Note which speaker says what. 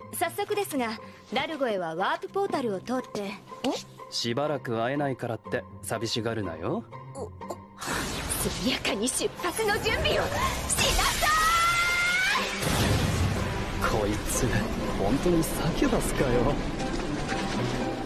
Speaker 1: 早速ですが、ラルゴへはワープポータルを通って。
Speaker 2: しばらく会えないからって寂しがるなよ。
Speaker 1: 速やかに出発の準備をしなさ
Speaker 2: い。こいつ本当にサキュバスかよ。